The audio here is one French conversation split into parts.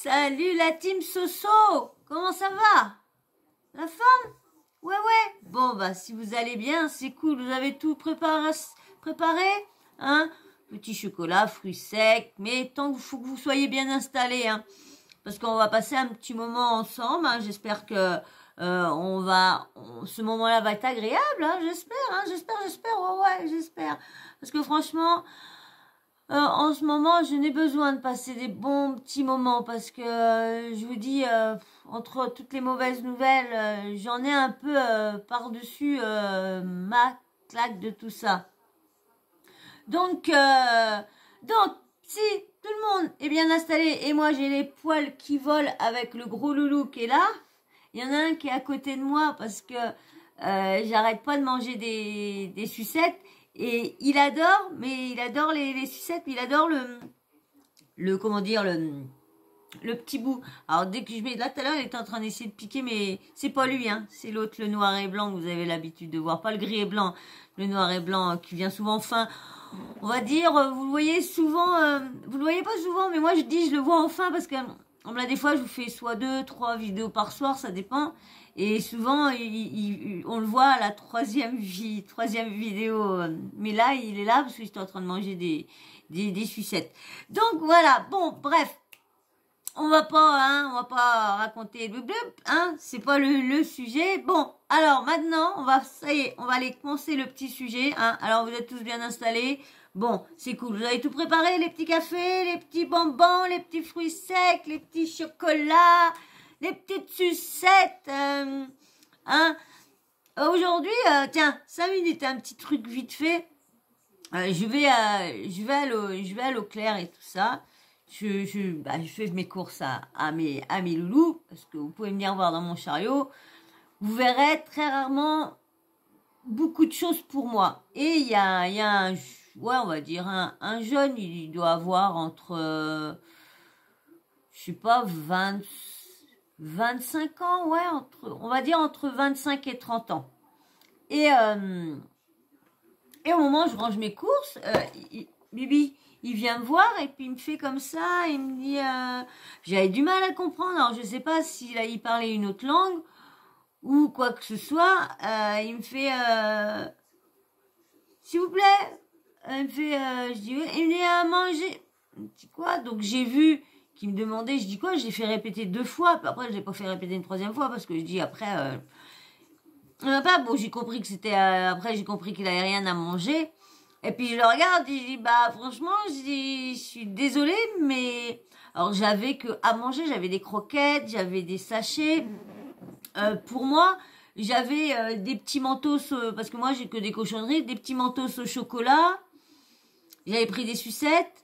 Salut la team Soso. Comment ça va? La forme? Ouais, ouais. Bon, bah, si vous allez bien, c'est cool. Vous avez tout préparé? Hein? Petit chocolat, fruits secs. Mais tant qu'il faut que vous soyez bien installés, hein. Parce qu'on va passer un petit moment ensemble, hein. J'espère que ce moment-là va être agréable, hein. J'espère. Ouais, ouais, j'espère. Parce que franchement... en ce moment, je n'ai besoin de passer des bons petits moments parce que je vous dis, entre toutes les mauvaises nouvelles, j'en ai un peu par-dessus ma claque de tout ça. Donc, si tout le monde est bien installé et moi j'ai les poils qui volent avec le gros loulou qui est là, il y en a un qui est à côté de moi parce que j'arrête pas de manger des sucettes. Et il adore, mais il adore les sucettes, mais il adore comment dire, le petit bout. Alors, dès que je mets, là, tout à l'heure, il était en train d'essayer de piquer, mais c'est pas lui, hein. C'est l'autre, le noir et blanc, que vous avez l'habitude de voir. Pas le gris et blanc, le noir et blanc qui vient souvent fin. On va dire, vous le voyez souvent, vous le voyez pas souvent, mais moi, je le vois enfin parce que, là, des fois, je vous fais soit 2, 3 vidéos par soir, ça dépend. Et souvent, on le voit à la troisième vidéo. Mais là, il est là parce que j'étais en train de manger des sucettes. Donc voilà, bon, bref. On va pas raconter le blub, hein. C'est pas le sujet. Bon, alors maintenant, on va aller commencer le petit sujet, hein. Alors, vous êtes tous bien installés. Bon, c'est cool. Vous avez tout préparé, les petits cafés, les petits bonbons, les petits fruits secs, les petits chocolats, les petites sucettes, hein. Aujourd'hui, tiens, 5 minutes, un petit truc vite fait. Je vais à l'eau claire et tout ça. Je fais mes courses à mes loulous, parce que vous pouvez venir voir dans mon chariot. Vous verrez très rarement beaucoup de choses pour moi. Et il y a on va dire un jeune, il doit avoir entre, je sais pas, 25 ans, ouais, on va dire entre 25 et 30 ans. Et au moment où je range mes courses, Bibi, il vient me voir et puis il me fait comme ça, il me dit, j'avais du mal à comprendre, alors je sais pas il parlait une autre langue ou quoi que ce soit, il me fait, s'il vous plaît, il me fait, je dis, il est à manger, je dis quoi, donc j'ai vu qu'il me demandait, je dis quoi, je l'ai fait répéter 2 fois, puis après je l'ai pas fait répéter une 3e fois parce que je dis après, bon, j'ai compris que c'était, après j'ai compris qu'il avait rien à manger. Et puis je le regarde, je dis, bah franchement, je suis désolée, mais... Alors j'avais que à manger, j'avais des croquettes, j'avais des sachets. Pour moi, j'avais des petits mentos, parce que moi j'ai que des cochonneries, des petits mentos au chocolat. J'avais pris des sucettes.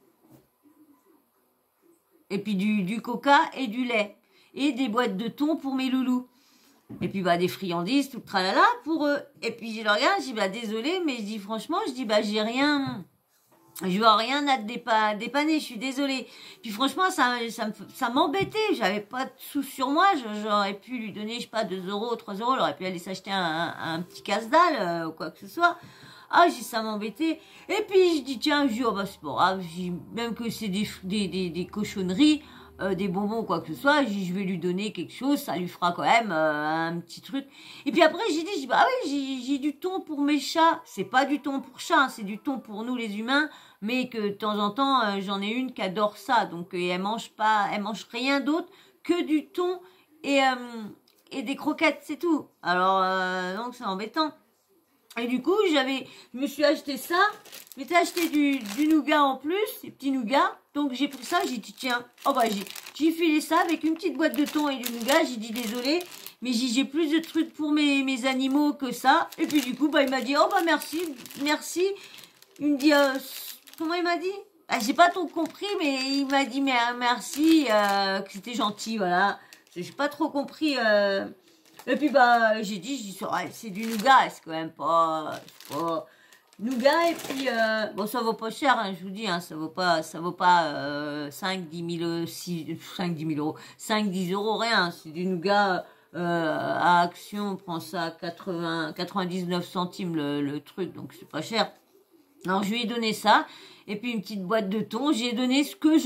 Et puis du coca et du lait. Et des boîtes de thon pour mes loulous. Et puis, des friandises, tout le tralala pour eux. Et puis, je le regarde, je dis, désolé, mais je dis, franchement, j'ai rien, je vois rien à dépanner, je suis désolée. Puis, franchement, ça m'embêtait, j'avais pas de sous sur moi, j'aurais pu lui donner, je sais pas, 2 €, 3 €, j'aurais pu aller s'acheter un petit casse-dalle, ou quoi que ce soit. Ah, ça m'embêtait. Et puis, je dis, tiens, je dis, oh, c'est pas grave, même que c'est des cochonneries, des bonbons ou quoi que ce soit, je vais lui donner quelque chose, ça lui fera quand même un petit truc. Et puis après, j'ai dit, bah oui, j'ai du thon pour mes chats. C'est pas du thon pour chat, c'est du thon pour nous les humains, mais que de temps en temps, j'en ai une qui adore ça. Donc, elle mange rien d'autre que du thon et des croquettes, c'est tout. Alors, donc c'est embêtant. Et du coup, je me suis acheté ça. Je m'étais acheté du nougat en plus, des petits nougats. Donc, j'ai pris ça, j'ai dit, tiens, j'ai filé ça avec une petite boîte de thon et du nougat. J'ai dit, désolé, mais j'ai plus de trucs pour mes animaux que ça. Et puis, du coup, il m'a dit, merci. Il me dit, comment il m'a dit? J'ai pas trop compris, mais il m'a dit, merci, que c'était gentil, voilà. J'ai pas trop compris, et puis j'ai dit c'est du nougat, c'est quand même pas nougat. Et puis bon, ça vaut pas cher, hein, je vous dis, hein, ça vaut pas 5 10 000 5 10 000 €, 5 10 €, rien. C'est du nougat à Action, on prend ça à 99 centimes le truc, donc c'est pas cher. Alors je lui ai donné ça et puis une petite boîte de thon. J'ai donné ce que je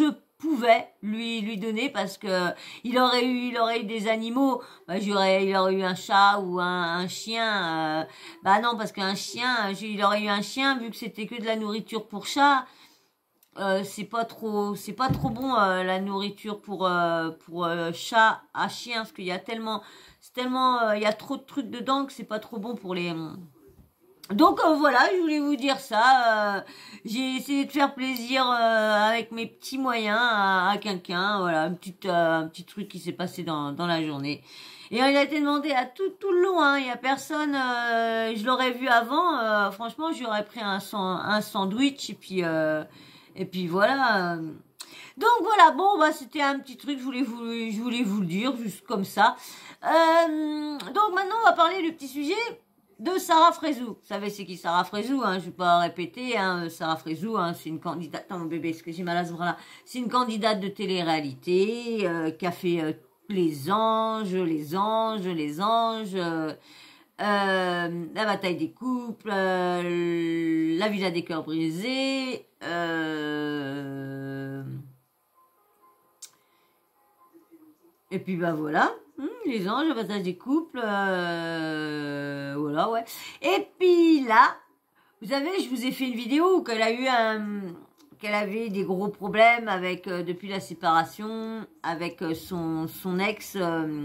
pouvais lui donner parce que il aurait eu des animaux. Bah, il aurait eu un chat ou un chien. Bah non, parce qu'un chien, il aurait eu un chien vu que c'était que de la nourriture pour chat. C'est pas trop bon la nourriture pour chat à chien parce qu'il y a il y a trop de trucs dedans que c'est pas trop bon pour les. Donc voilà, je voulais vous dire ça. J'ai essayé de faire plaisir avec mes petits moyens à quelqu'un. Voilà, un petit truc qui s'est passé dans la journée. Et il a été demandé à tout le long. Hein, il y a personne. Je l'aurais vu avant. Franchement, j'aurais pris un sandwich et puis voilà. Donc voilà, bon bah c'était un petit truc. Je voulais vous le dire juste comme ça. Donc maintenant, on va parler du petit sujet de Sarah Frézou. Vous savez c'est qui Sarah Frézou, hein, je vais pas répéter, hein, Sarah Frézou, hein, c'est une candidate, attends mon bébé, est-ce que j'ai mal à ce bras-là, c'est une candidate de télé-réalité, qui a fait les anges, la bataille des couples, la villa des cœurs brisés, et puis bah voilà. Les anges, le passage des couples, voilà, ouais. Et puis là, vous savez, je vous ai fait une vidéo où qu'elle avait des gros problèmes avec, depuis la séparation, avec son ex,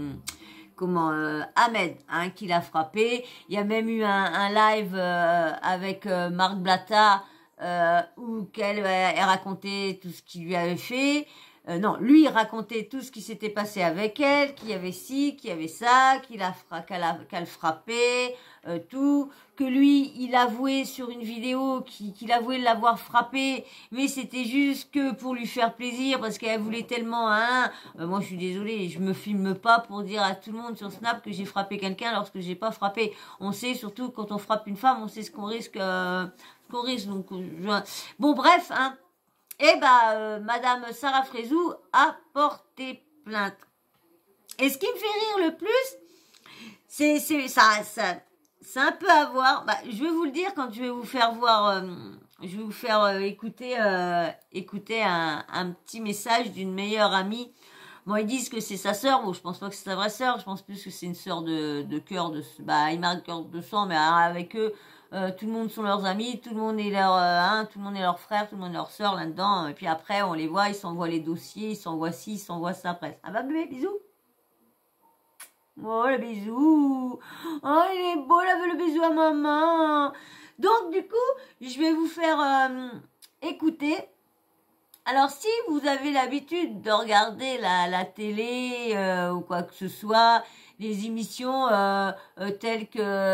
Ahmed, hein, qui l'a frappé. Il y a même eu un live avec Marc Blatta, où elle racontait tout ce qu'il lui avait fait. Non, lui, il racontait tout ce qui s'était passé avec elle, qu'il y avait ci, qu'il y avait ça, qu'elle frappait, tout, que lui, il avouait sur une vidéo qu'il avouait l'avoir frappé, mais c'était juste que pour lui faire plaisir, parce qu'elle voulait tellement, hein, moi je suis désolée, je me filme pas pour dire à tout le monde sur Snap que j'ai frappé quelqu'un lorsque j'ai pas frappé. On sait, surtout quand on frappe une femme, on sait ce qu'on risque, donc, bon bref, hein. Et Madame Sarah Frézou a porté plainte. Et ce qui me fait rire le plus, c'est un peu à voir. Je vais vous le dire quand je vais vous faire voir, je vais vous faire écouter un petit message d'une meilleure amie. Bon, ils disent que c'est sa sœur. Bon, je pense pas que c'est sa vraie sœur. Je pense plus que c'est une sœur de cœur, ils marquent cœur de sang, mais avec eux. Tout le monde sont leurs amis, tout le monde est tout le monde est leur frère, tout le monde est leur sœur là-dedans. Et puis après, on les voit, ils s'envoient les dossiers, ils s'envoient ci, ils s'envoient ça après. Ah bah bébé, bisous. Oh le bisou. Oh il est beau là, le bisou à maman. Donc du coup, je vais vous faire écouter. Alors si vous avez l'habitude de regarder la télé ou quoi que ce soit, les émissions telles que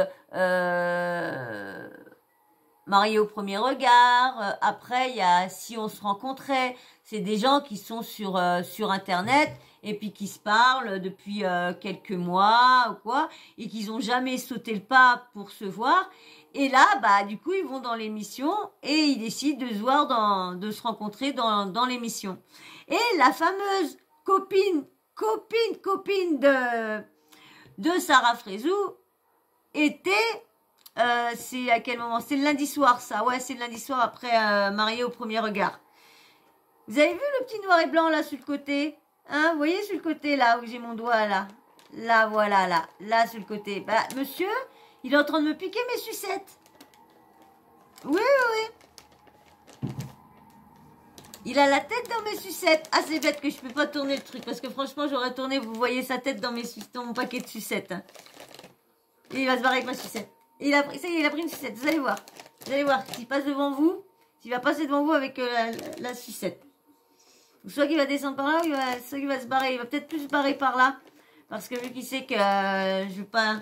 Marié au premier regard, après il y a Si on se rencontrait, c'est des gens qui sont sur internet et puis qui se parlent depuis quelques mois ou quoi et qui n'ont jamais sauté le pas pour se voir. Et là, du coup, ils vont dans l'émission et ils décident de se rencontrer dans l'émission. Et la fameuse copine de Sarah Frézou était, c'est à quel moment? C'est le lundi soir, ça. Ouais, c'est le lundi soir après Marié au premier regard. Vous avez vu le petit noir et blanc là sur le côté? Hein, vous voyez sur le côté là où j'ai mon doigt là? Là, voilà, là sur le côté. Monsieur, il est en train de me piquer mes sucettes. Oui. Il a la tête dans mes sucettes. Ah, c'est bête que je peux pas tourner le truc. Parce que franchement, j'aurais tourné, vous voyez sa tête dans mon paquet de sucettes. Hein. Et il va se barrer avec ma sucette. Et il a pris une sucette. Vous allez voir. S'il passe devant vous, s'il va passer devant vous avec la sucette. Soit qu'il va descendre par là, soit qu'il va se barrer. Il va peut-être plus se barrer par là. Parce que vu qu'il sait que je veux pas...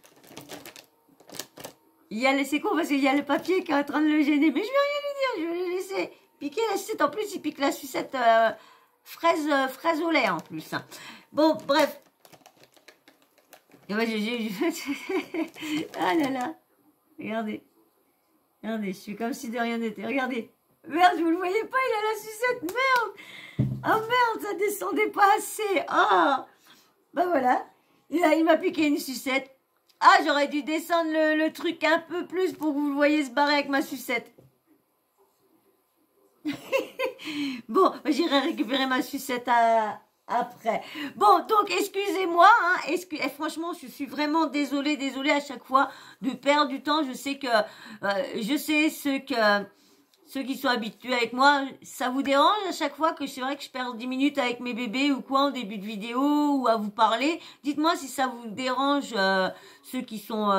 C'est con parce qu'il y a le papier qui est en train de le gêner. Mais je vais rien lui dire, je vais le laisser piquer la sucette. En plus, il pique la sucette fraise au lait en plus. Hein. Bon, bref. Et moi, ah là là. Regardez, je suis comme si de rien n'était. Regardez. Merde, vous le voyez pas, il a la sucette. Merde. Oh merde, ça descendait pas assez. Ah. Voilà. Et là, il m'a piqué une sucette. Ah, j'aurais dû descendre le truc un peu plus pour que vous le voyez se barrer avec ma sucette. Bon, j'irai récupérer ma sucette après. Bon, donc excusez-moi, hein, et franchement, je suis vraiment désolée à chaque fois de perdre du temps. Je sais que, ceux qui sont habitués avec moi, ça vous dérange à chaque fois que c'est vrai que je perds 10 minutes avec mes bébés ou quoi en début de vidéo ou à vous parler. Dites-moi si ça vous dérange, ceux qui sont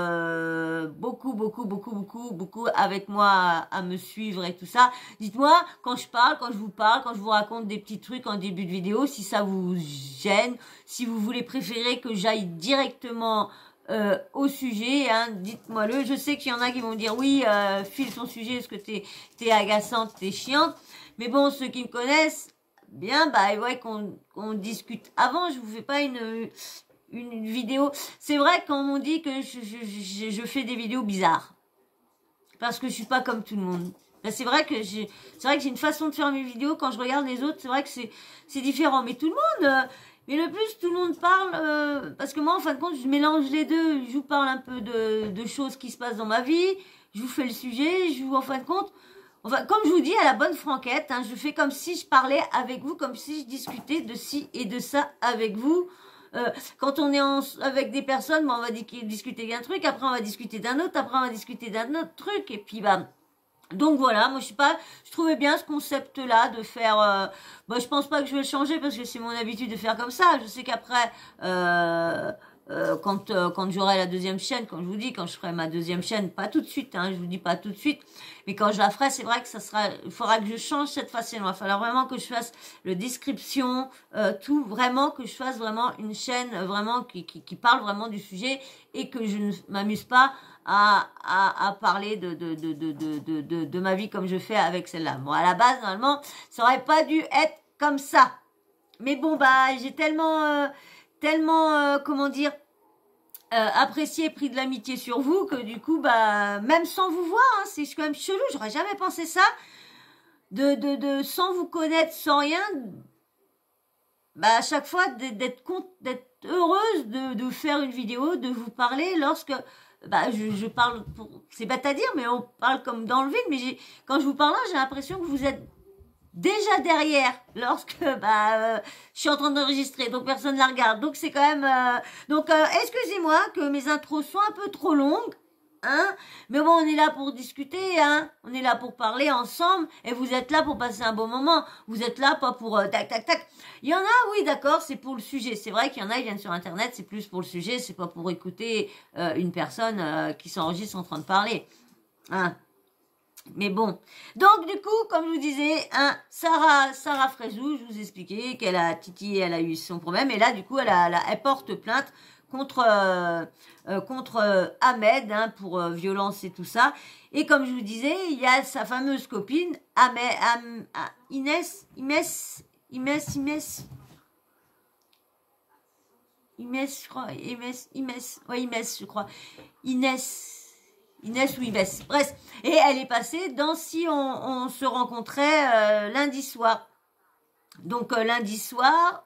beaucoup avec moi à me suivre et tout ça. Dites-moi quand je parle, quand je vous parle, quand je vous raconte des petits trucs en début de vidéo, si ça vous gêne, si vous voulez préférer que j'aille directement au sujet, hein, dites-moi-le. Je sais qu'il y en a qui vont dire oui, file ton sujet parce que t'es agaçante, t'es chiante. Mais bon, ceux qui me connaissent bien, bah ouais, qu'on discute avant. Je vous fais pas une vidéo. C'est vrai qu'on m'ont dit que je fais des vidéos bizarres parce que je suis pas comme tout le monde. Ben, c'est vrai que j'ai une façon de faire mes vidéos. Quand je regarde les autres, c'est vrai que c'est différent. Mais tout le monde. Mais le plus, tout le monde parle, parce que moi, en fin de compte, je mélange les deux. Je vous parle un peu de choses qui se passent dans ma vie. Je vous fais le sujet. En fin de compte, enfin, comme je vous dis, à la bonne franquette, hein, je fais comme si je parlais avec vous, comme si je discutais de ci et de ça avec vous. Quand on est avec des personnes, on va discuter d'un truc, après on va discuter d'un autre, après on va discuter d'un autre truc, et puis bah... Donc voilà, moi je trouvais bien ce concept-là de faire. Je pense pas que je vais le changer parce que c'est mon habitude de faire comme ça. Je sais qu'après, quand j'aurai la deuxième chaîne, quand je vous dis, quand je ferai ma deuxième chaîne, pas tout de suite, hein, je vous dis pas tout de suite, mais quand je la ferai, c'est vrai que il faudra que je change cette façon. Il va falloir vraiment que je fasse le description, tout, vraiment que je fasse vraiment une chaîne vraiment qui parle vraiment du sujet et que je ne m'amuse pas à parler de ma vie comme je fais avec celle-là. Bon, à la base, normalement, ça aurait pas dû être comme ça. Mais bon, bah, j'ai tellement, comment dire, apprécié et pris de l'amitié sur vous que du coup, bah, même sans vous voir, hein, c'est quand même chelou, j'aurais jamais pensé ça, sans vous connaître, sans rien, bah, à chaque fois, d'être heureuse de faire une vidéo, de vous parler lorsque, bah, je parle c'est bête à dire, mais on parle comme dans le vide, mais quand je vous parle là, j'ai l'impression que vous êtes déjà derrière lorsque je suis en train d'enregistrer, donc personne ne la regarde, donc c'est quand même excusez-moi que mes intros sont un peu trop longues, hein, mais bon, on est là pour discuter, hein, on est là pour parler ensemble et vous êtes là pour passer un bon moment, vous êtes là pas pour tac tac tac. Il y en a, oui, d'accord, c'est pour le sujet, c'est vrai qu'il y en a, ils viennent sur internet, c'est plus pour le sujet, c'est pas pour écouter une personne qui s'enregistre en train de parler, hein. Mais bon, donc du coup, comme je vous disais, hein, Sarah Frézou, je vous expliquais Titi, elle a eu son problème, et là, du coup, elle porte plainte contre Ahmed, hein, pour violence et tout ça. Et comme je vous disais, il y a sa fameuse copine, Inès, je crois, je crois, Inès ou Ibès, bref. Et elle est passée dans si on se rencontrait lundi soir. Donc lundi soir,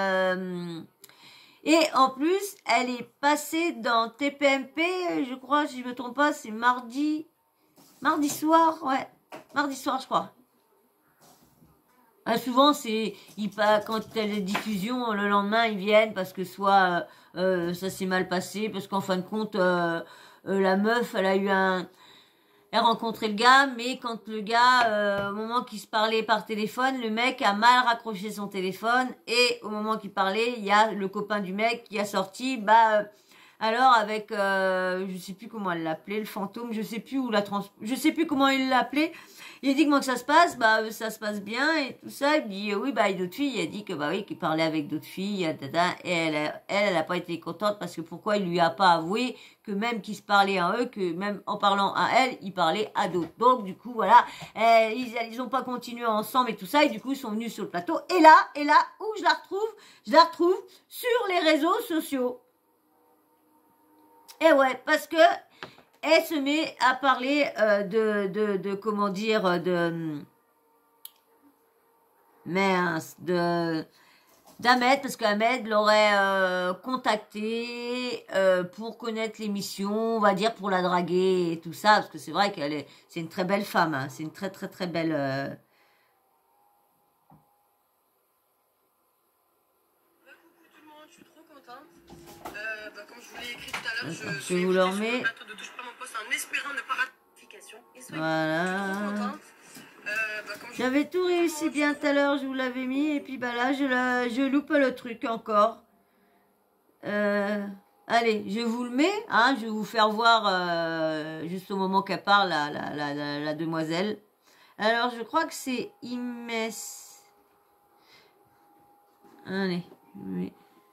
et en plus, elle est passée dans TPMP, je crois, si je me trompe pas, c'est mardi soir, ouais, mardi soir, je crois. Souvent, quand il y a des diffusions, le lendemain, ils viennent parce que soit ça s'est mal passé, parce qu'en fin de compte, la meuf, elle a rencontré le gars, mais quand le gars, au moment qu'il se parlait par téléphone, le mec a mal raccroché son téléphone, et au moment qu'il parlait, il y a le copain du mec qui a sorti, alors avec, je sais plus comment elle l'appelait, le fantôme, je sais je sais plus comment il l'appelait. Il a dit comment que ça se passe, ça se passe bien et tout ça. Il dit oui, il y a d'autres filles. Il a dit que oui, qu'il parlait avec d'autres filles, et elle a pas été contente parce que pourquoi il lui a pas avoué que même qu'il se parlait à eux, que même en parlant à elle, il parlait à d'autres. Donc du coup voilà, ils ont pas continué ensemble et tout ça, et du coup ils sont venus sur le plateau. Et là où je la retrouve sur les réseaux sociaux. Et ouais, parce que elle se met à parler comment dire, d'Ahmed, parce qu'Ahmed l'aurait contacté pour connaître l'émission, on va dire pour la draguer et tout ça, parce que c'est vrai c'est une très belle femme, hein, c'est une très très très belle Je suis trop contente. Comme je vous l'ai écrit tout à l'heure, je vous le remets. de touche pas mon poste en espérant ne pas rater notification. Voilà. J'avais tout réussi bien tout à l'heure, je vous l'avais mis. Et puis bah là, je loupe le truc encore. Allez, je vous le mets. Hein, je vais vous faire voir juste au moment qu'elle parle, la demoiselle. Alors, je crois que c'est Imès. Allez, oui.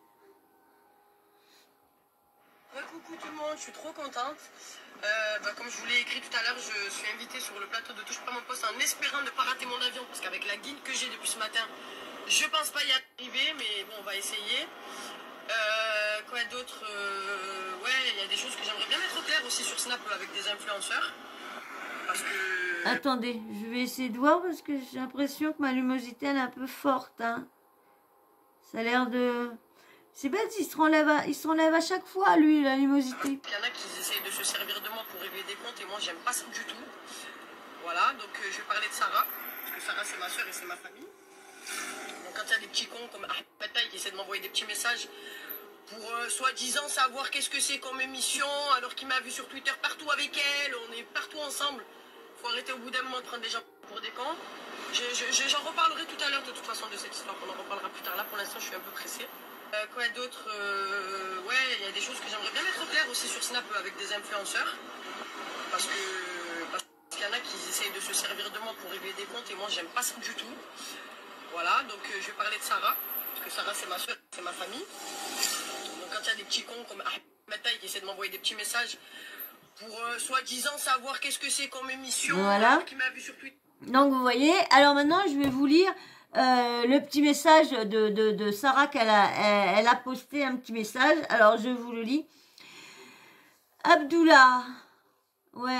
Coucou tout le monde, je suis trop contente. Comme je vous l'ai écrit tout à l'heure, je suis invitée sur le plateau de Touche pas mon poste en espérant ne pas rater mon avion, parce qu'avec la guide que j'ai depuis ce matin, je pense pas y arriver, mais bon, on va essayer. Quoi d'autre Ouais, il y a des choses que j'aimerais bien mettre au clair aussi sur Snap avec des influenceurs. Parce que... Attendez, je vais essayer de voir parce que j'ai l'impression que ma lumosité elle est un peu forte. Hein. Ça a l'air de... C'est bête, il se enlève à chaque fois, lui, la lumosité. Il y en a qui essayent de se servir de moi pour régler des comptes et moi, j'aime pas ça du tout. Voilà, donc je vais parler de Sarah. Parce que Sarah, c'est ma soeur et c'est ma famille. Donc quand il y a des petits cons comme Ahmed Taï qui essaient de m'envoyer des petits messages pour soi-disant savoir qu'est-ce que c'est comme émission, alors qu'il m'a vu sur Twitter partout avec elle, on est partout ensemble. Faut arrêter au bout d'un moment de prendre des gens pour des cons. J'en reparlerai tout à l'heure de toute façon de cette histoire, on en reparlera plus tard. Là pour l'instant je suis un peu pressée. Quoi d'autre Ouais, il y a des choses que j'aimerais bien mettre au clair aussi sur Snap avec des influenceurs. Parce qu'il y en a qui essayent de se servir de moi pour régler des comptes et moi j'aime pas ça du tout. Voilà, donc je vais parler de Sarah. Parce que Sarah c'est ma soeur, c'est ma famille. Donc quand il y a des petits cons comme Ahmed Taï qui essaient de m'envoyer des petits messages pour soi-disant savoir qu'est-ce que c'est comme émission, voilà. Qui m'a vu sur Twitter. Donc vous voyez, alors maintenant je vais vous lire le petit message de Sarah elle a posté un petit message. Alors je vous le lis. Abdullah, ouais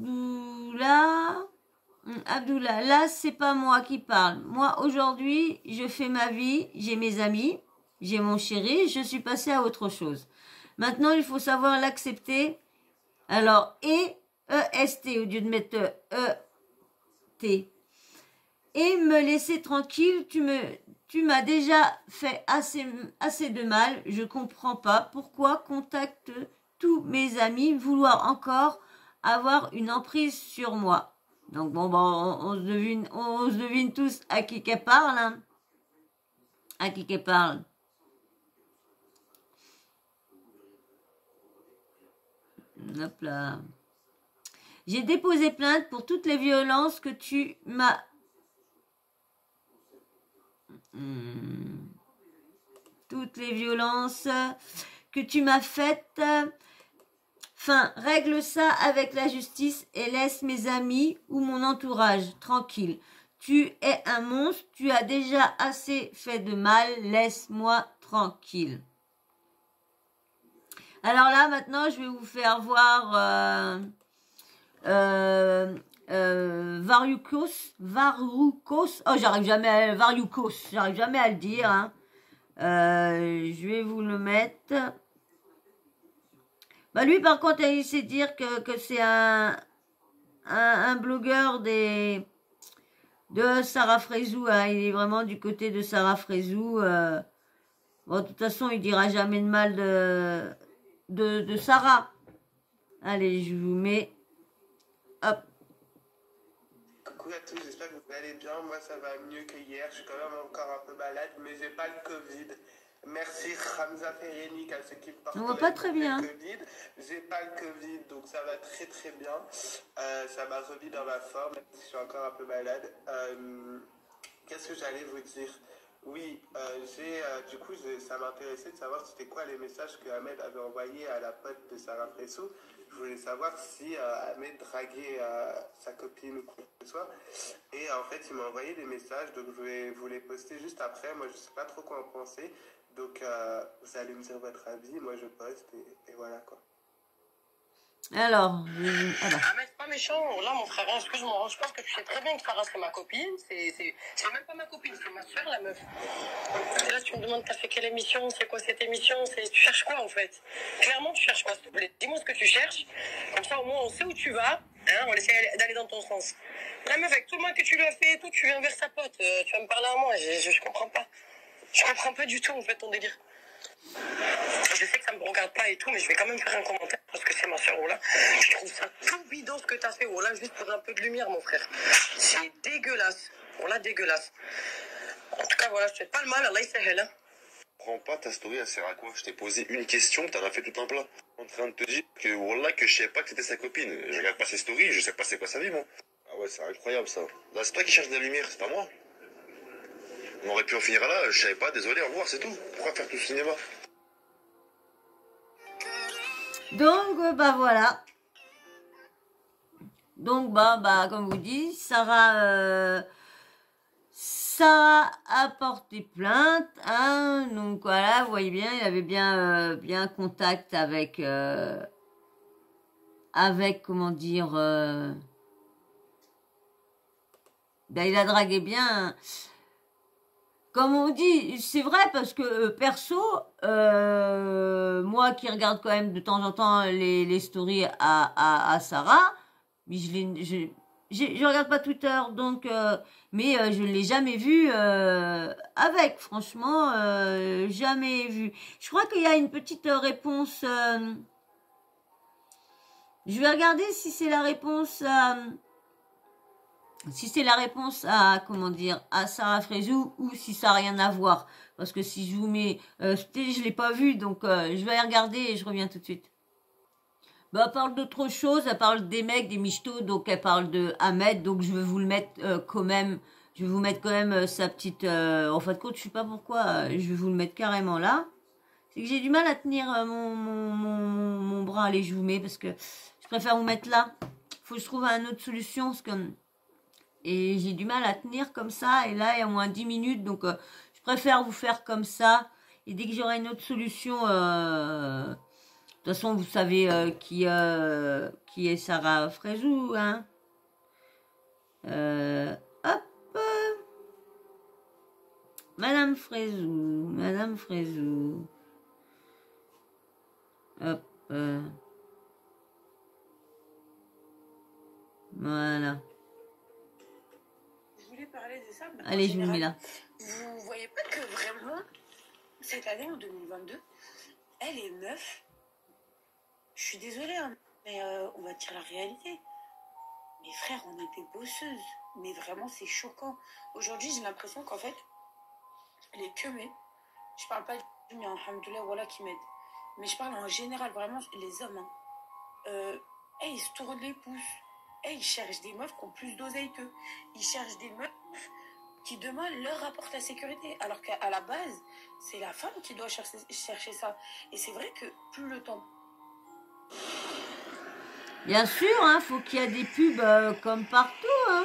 Abdullah, là c'est pas moi qui parle. Moi aujourd'hui je fais ma vie, j'ai mes amis, j'ai mon chéri, je suis passée à autre chose. Maintenant il faut savoir l'accepter. Alors E-S-T au lieu de mettre E-T. Et me laisser tranquille, tu m'as déjà fait assez de mal, je comprends pas pourquoi contacte tous mes amis vouloir encore avoir une emprise sur moi. Donc bon, on se devine tous à qui qu'elle parle, hein. À qui qu'elle parle. Hop là. J'ai déposé plainte pour toutes les violences que tu m'as... Toutes les violences que tu m'as faites. Enfin, règle ça avec la justice et laisse mes amis ou mon entourage tranquille. Tu es un monstre, tu as déjà assez fait de mal, laisse-moi tranquille. Alors là, maintenant, je vais vous faire voir Varoukos. Oh, j'arrive jamais à le dire. Hein. Je vais vous le mettre. Bah lui, par contre, il sait dire que c'est un blogueur de Sarah Frézou. Hein. Il est vraiment du côté de Sarah Frézou. Bon, de toute façon, il dira jamais de mal de Sarah. Allez, je vous mets. Hop. Coucou à tous, j'espère que vous allez bien. Moi, ça va mieux que hier. Je suis quand même encore un peu malade, mais j'ai pas le Covid. Merci Hamza Ferrenik à ceux qui me On voit pas très bien. J'ai pas le Covid, donc ça va très très bien. Ça m'a remis dans ma forme, même si je suis encore un peu malade. Qu'est-ce que j'allais vous dire? Oui, du coup, ça m'intéressait de savoir c'était quoi les messages que Ahmed avait envoyés à la pote de Sarah Fressou. Je voulais savoir si Ahmed draguait sa copine ou quoi que ce soit. Et en fait, il m'a envoyé des messages, donc je vais vous les poster juste après. Moi, je sais pas trop quoi en penser. Donc, vous allez me dire votre avis. Moi, je poste et voilà quoi. Alors, Ahmed, c'est pas méchant. Là, mon frère, excuse-moi. Je pense que tu sais très bien que Sarah, c'est ma copine. C'est même pas ma copine, c'est ma soeur, la meuf. Et là, tu me demandes, t'as fait quelle émission? C'est quoi cette émission? Tu cherches quoi, en fait? Clairement, tu cherches quoi, s'il te plaît? Dis-moi ce que tu cherches. Comme ça, au moins, on sait où tu vas. Hein, on essaie d'aller dans ton sens. La meuf, avec tout le mal que tu lui as fait et tout, tu viens vers sa pote. Tu vas me parler à moi. Je comprends pas. Je comprends pas du tout, en fait, ton délire. Je sais que ça me regarde pas et tout, mais je vais quand même faire un commentaire parce que c'est ma soeur, voilà. Je trouve ça tout bidon ce que t'as fait, voilà, juste pour un peu de lumière, mon frère. C'est dégueulasse. Voilà, dégueulasse. En tout cas, voilà, je te souhaite pas le mal, Allah il sahel, hein. Prends pas ta story, elle sert à quoi? Je t'ai posé une question, t'en as fait tout un plat. En train de te dire que, wallah, que je savais pas que c'était sa copine. Je regarde pas ses stories, je sais pas c'est quoi sa vie, moi. Ah ouais, c'est incroyable, ça. Là, c'est toi qui cherches de la lumière, c'est pas moi. On aurait pu en finir là, je savais pas, désolé, au revoir, c'est tout. Pourquoi faire tout ce cinéma? Donc, bah voilà. Donc, bah, comme vous dites, Sarah a porté plainte. Hein, donc voilà, vous voyez bien, il avait bien contact avec, comment dire, ben, il a dragué bien. Comme on dit, c'est vrai parce que perso, moi qui regarde quand même de temps en temps les stories à Sarah, mais je regarde pas Twitter, donc mais je l'ai jamais vu avec, franchement, jamais vu. Je crois qu'il y a une petite réponse. Je vais regarder si c'est la réponse. Si c'est la réponse à, comment dire, à Sarah Frézou ou si ça n'a rien à voir. Parce que si je vous mets... je l'ai pas vu, donc je vais regarder et je reviens tout de suite. Bah, elle parle d'autre chose, elle parle des mecs, des michtos, donc elle parle de Ahmed, donc je vais vous le mettre quand même... Je vais vous mettre quand même sa petite... en fin de compte, je sais pas pourquoi, je vais vous le mettre carrément là. C'est que j'ai du mal à tenir mon bras, allez, je vous mets, parce que je préfère vous mettre là. Faut que je trouve une autre solution, parce que... Et j'ai du mal à tenir comme ça. Et là, il y a moins 10 minutes. Donc, je préfère vous faire comme ça. Et dès que j'aurai une autre solution... de toute façon, vous savez qui est Sarah Frézou. Hein, hop. Madame Frézou. Madame Frézou. Hop. Voilà. Parler de ça, allez, je vous mets là. Vous voyez pas que vraiment, cette année, en 2022, elle est meuf. Je suis désolée, hein, mais on va dire la réalité. Mes frères, on était bosseuses. Mais vraiment, c'est choquant. Aujourd'hui, j'ai l'impression qu'en fait, les pieux-mets, je parle pas du mais alhamdoulilah, voilà qui m'aide. Mais je parle en général, vraiment, les hommes. Hein. Ils se tournent les pouces. Ils cherchent des meufs qui ont plus d'oseille qu'eux. Ils cherchent des meufs qui demain leur apportent la sécurité. Alors qu'à la base, c'est la femme qui doit chercher ça. Et c'est vrai que plus le temps... Bien sûr, hein, faut qu'il y ait des pubs comme partout. Hein.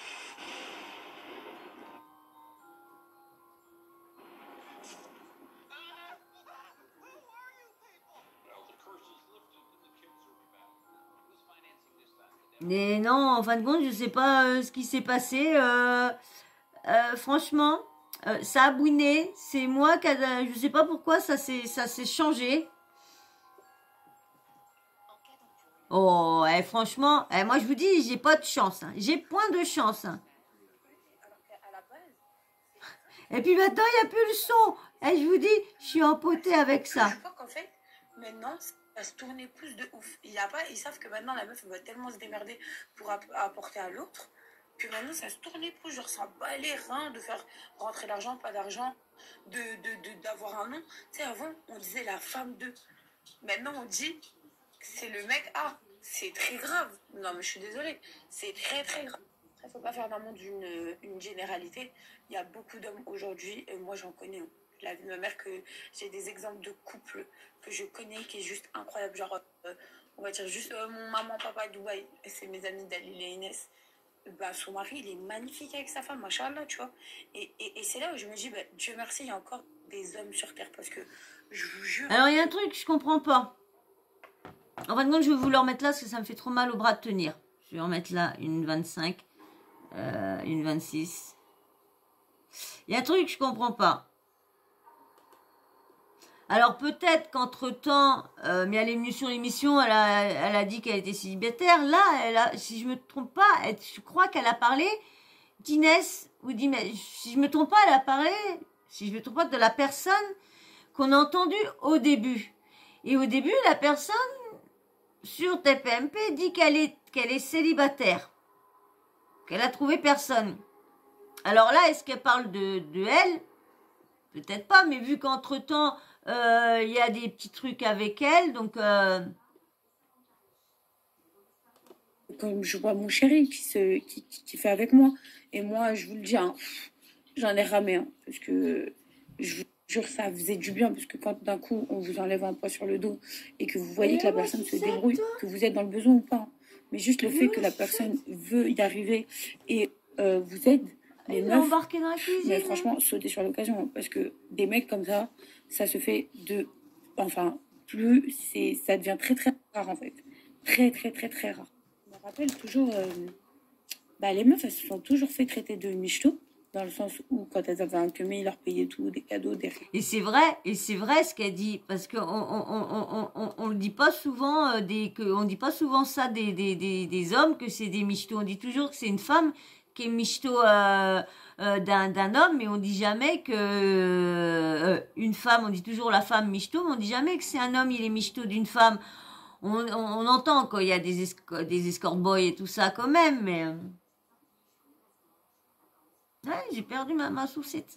Mais non, en fin de compte, je sais pas ce qui s'est passé. Franchement, ça a bouiné. C'est moi qui je sais pas pourquoi ça s'est changé. Oh, franchement, moi je vous dis, j'ai pas de chance. Hein. J'ai point de chance. Hein. Et puis maintenant, il n'y a plus le son. Je vous dis, je suis empotée avec ça. Je crois qu'en fait, maintenant, ça va se tourner plus de ouf. Ils savent que maintenant, la meuf va tellement se démerder pour apporter à l'autre que maintenant, ça se tourne plus. Genre, ça bat les reins de faire rentrer l'argent, pas d'argent, d'avoir un nom. Tu sais, avant, on disait la femme de. Maintenant, on dit c'est le mec A. C'est très grave. Non, mais je suis désolée. C'est très, très grave. Il ne faut pas faire d'un monde une généralité. Il y a beaucoup d'hommes aujourd'hui, et moi j'en connais. La vie de ma mère, que j'ai des exemples de couples que je connais qui est juste incroyable. Genre, on va dire juste mon maman, papa, Dubaï, et c'est mes amis Dalil et Inès. Bah, son mari, il est magnifique avec sa femme, machallah, tu vois. Et c'est là où je me dis, bah, Dieu merci, il y a encore des hommes sur terre, parce que je vous jure. Alors, il y a un truc que je comprends pas. En fin de compte, je vais vous le remettre là parce que ça me fait trop mal au bras de tenir. Je vais remettre là une 25, une 26. Il y a un truc que je comprends pas. Alors peut-être qu'entre-temps, mais elle est venue sur l'émission, elle a dit qu'elle était célibataire. Là, si je me trompe pas, je crois qu'elle a parlé d'Inès ou d'Inès. Si je me trompe pas, elle a parlé, si je me trompe pas, de la personne qu'on a entendues au début. Et au début, la personne sur TPMP dit qu'elle est célibataire, qu'elle a trouvé personne. Alors là, est-ce qu'elle parle de elle? Peut-être pas, mais vu qu'entre-temps, il y a des petits trucs avec elle, donc... Comme je vois mon chéri qui fait avec moi. Et moi, je vous le dis, hein, j'en ai ramé, hein, parce que je vous jure, ça faisait du bien, parce que quand d'un coup, on vous enlève un poids sur le dos et que vous voyez que la personne se débrouille, que vous êtes dans le besoin ou pas, hein, mais juste le fait que la personne veut y arriver et vous aide, les meufs, embarqué dans la cuisine. mais franchement, sauter sur l'occasion, hein, parce que des mecs comme ça se fait enfin, ça devient très très rare en fait. Très très très très rare. Je me rappelle toujours, les meufs, elles se sont toujours fait traiter de michto, dans le sens où quand elles avaient un queumé, ils leur payaient tout, des cadeaux, des... Et c'est vrai ce qu'elle dit, parce qu'on on le dit pas souvent, on dit pas souvent ça des hommes, que c'est des michtos. On dit toujours que c'est une femme qui est michto d'un homme, mais on dit jamais que une femme, on dit toujours la femme michto, mais on dit jamais que c'est un homme, il est michto d'une femme. On entend quand il y a des escort boys et tout ça quand même, mais... Ouais, j'ai perdu ma sucette.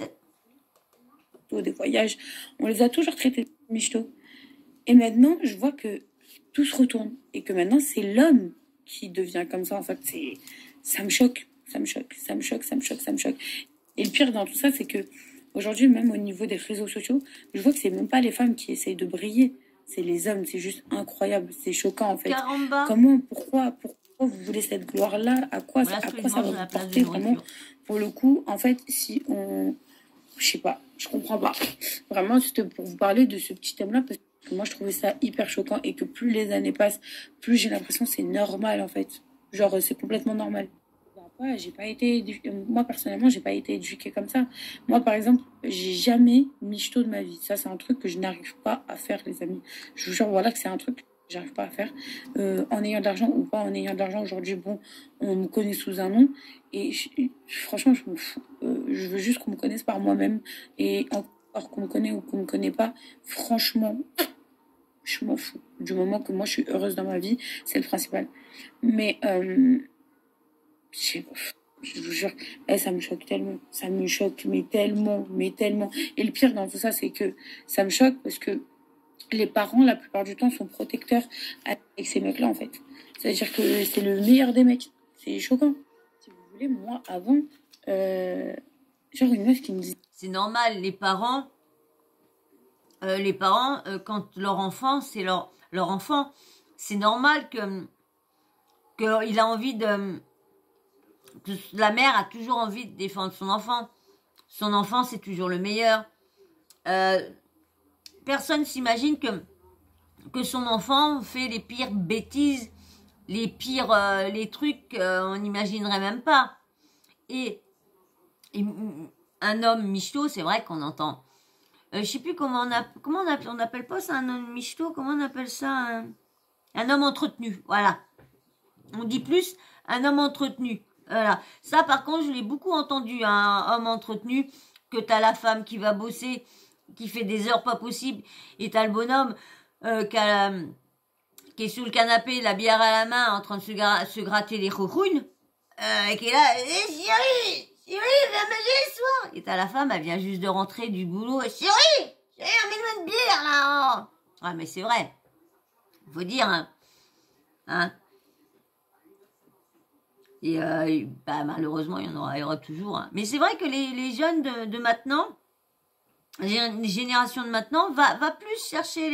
Des voyages, on les a toujours traités de michto. Et maintenant, je vois que tout se retourne. Et que maintenant, c'est l'homme qui devient comme ça. En fait, ça me choque. Ça me choque. Et le pire dans tout ça, c'est que aujourd'hui, même au niveau des réseaux sociaux, je vois que c'est même pas les femmes qui essayent de briller. C'est les hommes. C'est juste incroyable. C'est choquant, en fait. Caramba. Pourquoi vous voulez cette gloire-là? À quoi ça va vous porter vraiment? Pour le coup, en fait, si on... Je sais pas, je comprends pas. Vraiment, c'était pour vous parler de ce petit thème-là, parce que moi, je trouvais ça hyper choquant, et que plus les années passent, plus j'ai l'impression que c'est normal, en fait. Genre, c'est complètement normal. Ouais, moi, personnellement, j'ai pas été éduquée comme ça. Moi, par exemple, j'ai jamais michto de ma vie. Ça, c'est un truc que je n'arrive pas à faire, les amis. Je vous jure, voilà que c'est un truc que j'arrive pas à faire. En ayant de l'argent ou pas en ayant de l'argent, aujourd'hui, bon, on me connaît sous un nom. Et franchement, je m'en fous. Je veux juste qu'on me connaisse par moi-même. Et encore qu'on me connaît ou qu'on me connaît pas, franchement, je m'en fous. Du moment que moi, je suis heureuse dans ma vie, c'est le principal. Mais, je vous jure, ça me choque tellement. Ça me choque, mais tellement. Et le pire dans tout ça, c'est que ça me choque parce que les parents, la plupart du temps, sont protecteurs avec ces mecs-là, en fait. C'est-à-dire que c'est le meilleur des mecs. C'est choquant. Si vous voulez, moi, avant, genre une meuf qui me dit... C'est normal, les parents, quand leur enfant, c'est leur enfant, c'est normal qu'il a envie que la mère a toujours envie de défendre son enfant. Son enfant, c'est toujours le meilleur. Personne s'imagine que son enfant fait les pires bêtises, les trucs qu'on n'imaginerait même pas. Et un homme michto, c'est vrai qu'on entend. Je sais plus comment on appelle pas ça un homme michto, comment on appelle ça un homme entretenu, voilà. On dit plus un homme entretenu. Voilà. Ça, par contre, je l'ai beaucoup entendu, un homme entretenu, que t'as la femme qui va bosser, qui fait des heures pas possibles, et t'as le bonhomme qui est sous le canapé, la bière à la main, en train de se gratter les rourounes, et qui est là, chérie, viens manger le soir. Et t'as la femme, elle vient juste de rentrer du boulot, chérie, amène-moi une bière, là. Ah, mais c'est vrai. Faut dire, hein. Et malheureusement, il y en aura toujours. Hein. Mais c'est vrai que les jeunes de maintenant, les générations de maintenant, va plus chercher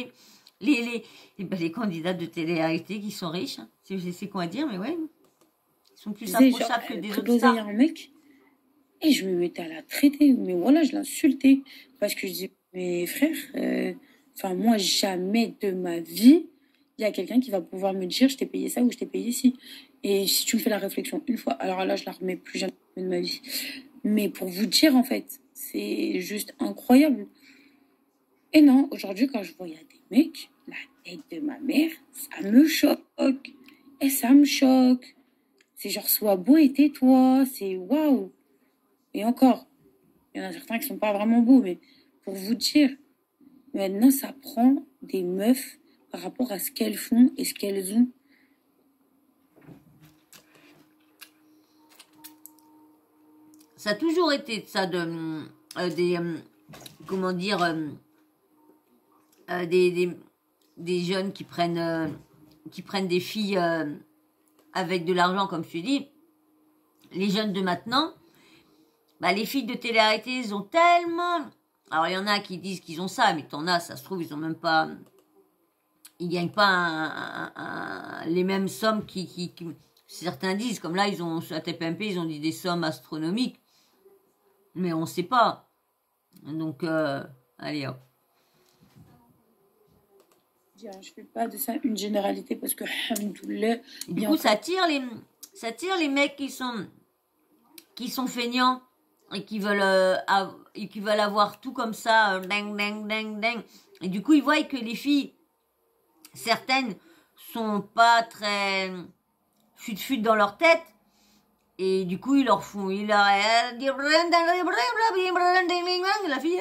les candidats de télé-réalité qui sont riches. Hein. C'est quoi à dire, mais ouais. Ils sont plus approchables que des autres stars. Un mec, et je me mettais à la traiter. Mais voilà, je l'insultais. Parce que je dis, mais frère, moi, jamais de ma vie, il y a quelqu'un qui va pouvoir me dire, je t'ai payé ça ou je t'ai payé ci. Et si tu me fais la réflexion une fois, alors là, je la remets plus jamais de ma vie. Mais pour vous dire, en fait, c'est juste incroyable. Et non, aujourd'hui, quand je vois, il y a des mecs, la tête de ma mère, ça me choque. Et ça me choque. C'est genre, sois beau et tais-toi. C'est waouh. Et encore, il y en a certains qui sont pas vraiment beaux, mais pour vous dire, maintenant, ça prend des meufs par rapport à ce qu'elles font et ce qu'elles ont. Ça a toujours été ça comment dire, des jeunes qui prennent des filles avec de l'argent, comme je te dis. Les jeunes de maintenant, bah, les filles de télé-réalité, ils ont tellement... Alors, il y en a qui disent qu'ils ont ça, mais t'en as, ça se trouve, ils ont même pas... Ils gagnent pas les mêmes sommes certains disent. Comme là, ils ont, sur la TPMP, ils ont dit des sommes astronomiques. Mais on sait pas. Donc, allez, hop. Je fais pas de ça une généralité parce que, du coup, ça tire les mecs qui sont feignants et qui veulent avoir tout comme ça, ding, ding, ding, ding. Et du coup, ils voient que les filles, certaines, sont pas très fut dans leur tête. Et du coup, ils leur font, la fille,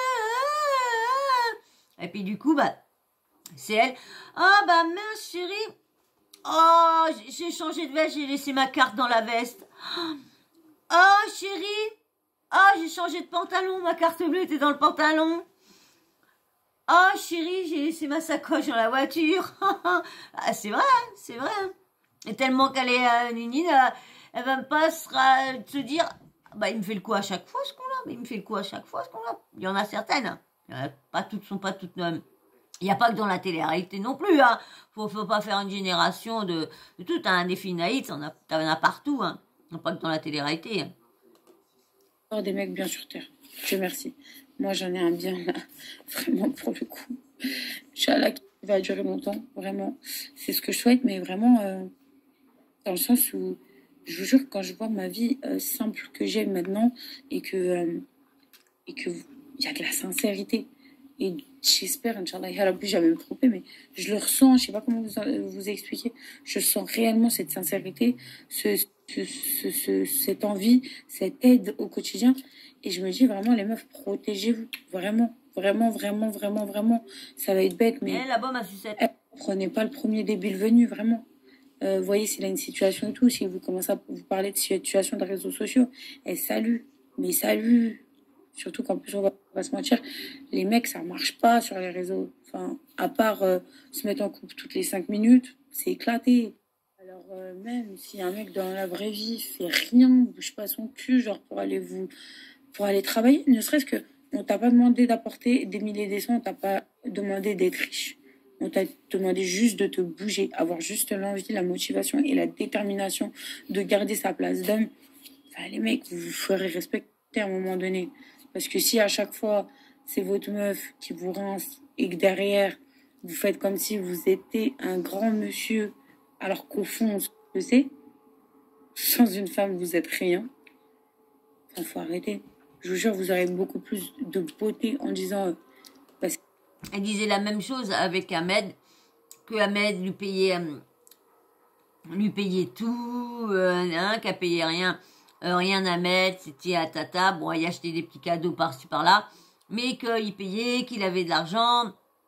et puis du coup, bah, c'est elle. Ah, bah, mince, chérie. Oh, j'ai changé de veste, j'ai laissé ma carte dans la veste. Oh, chérie. Oh, j'ai changé de pantalon, ma carte bleue était dans le pantalon. Oh, chérie, j'ai laissé ma sacoche dans la voiture. Ah, c'est vrai, c'est vrai. Et tellement qu'elle est Nini, elle va pas se dire, bah, il me fait le coup à chaque fois, ce qu'on a. Mais il me fait le coup à chaque fois, ce qu'on a. Il y en a certaines. Pas toutes sont pas toutes mêmes. Il n'y a pas que dans la télé-réalité non plus, hein. Faut pas faire une génération de tout. Hein. Des filles naïves, t'en as partout, hein. Pas que dans la télé-réalité. Hein. Des mecs bien sur terre. Dieu merci. Moi, j'en ai un bien, là. Vraiment, pour le coup. Inch'Allah, qui va durer longtemps. Vraiment. C'est ce que je souhaite, mais vraiment, dans le sens où, je vous jure, quand je vois ma vie simple que j'ai maintenant et que il y a de la sincérité. Et j'espère, Inch'Allah, ya Rabbi, j'avais me trompé, mais je le ressens, je sais pas comment vous expliquer. Je sens réellement cette sincérité, cette envie, cette aide au quotidien. Et je me dis vraiment, les meufs, protégez-vous. Vraiment, vraiment, vraiment, vraiment, vraiment. Ça va être bête, mais... La bombe à sucette. Prenez pas le premier débile venu, vraiment. Vous voyez, s'il a une situation et tout, si vous commencez à vous parler de situation des réseaux sociaux, salut, mais salut. Surtout qu'en plus, on va se mentir, les mecs, ça marche pas sur les réseaux. Enfin, à part se mettre en couple toutes les 5 minutes, c'est éclaté. Alors, même si un mec dans la vraie vie fait rien, bouge pas son cul, genre pour aller travailler, ne serait-ce que, on t'a pas demandé d'apporter des milliers des cents, on t'a pas demandé d'être riche. On t'a demandé juste de te bouger, avoir juste l'envie, la motivation et la détermination de garder sa place d'homme. Enfin, les mecs, vous ferez respecter à un moment donné. Parce que si à chaque fois, c'est votre meuf qui vous rince et que derrière, vous faites comme si vous étiez un grand monsieur, alors qu'au fond, on le sait, sans une femme, vous êtes rien. Enfin, faut arrêter. Je vous jure, vous aurez beaucoup plus de beauté en disant... Elle disait la même chose avec Ahmed, que Ahmed lui payait tout, qu'elle payait rien. Rien à mettre, c'était à tata, bon, il achetait des petits cadeaux par-ci par-là, mais qu'il payait, qu'il avait de l'argent,